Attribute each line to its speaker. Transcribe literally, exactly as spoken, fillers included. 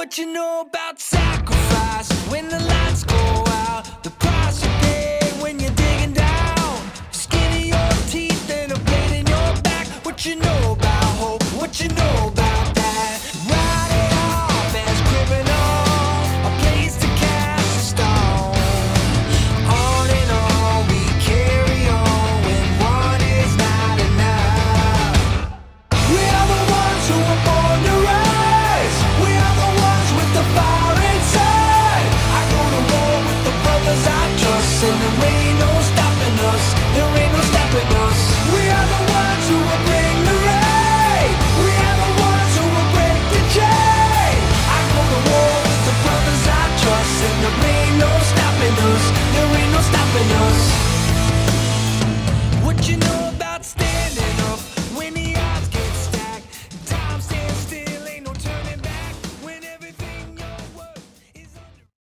Speaker 1: What you know about sacrifice when the lights go out? The price you pay when you're digging down. Skin in your teeth and a blade in your back. What you know about hope? What you know about that? Write it off as criminal, a place to cast a stone. On and on we carry on when one is not enough. We are the ones who were born to rise. We are the ones with the fire inside. I go to war with the brothers I trust, and there ain't no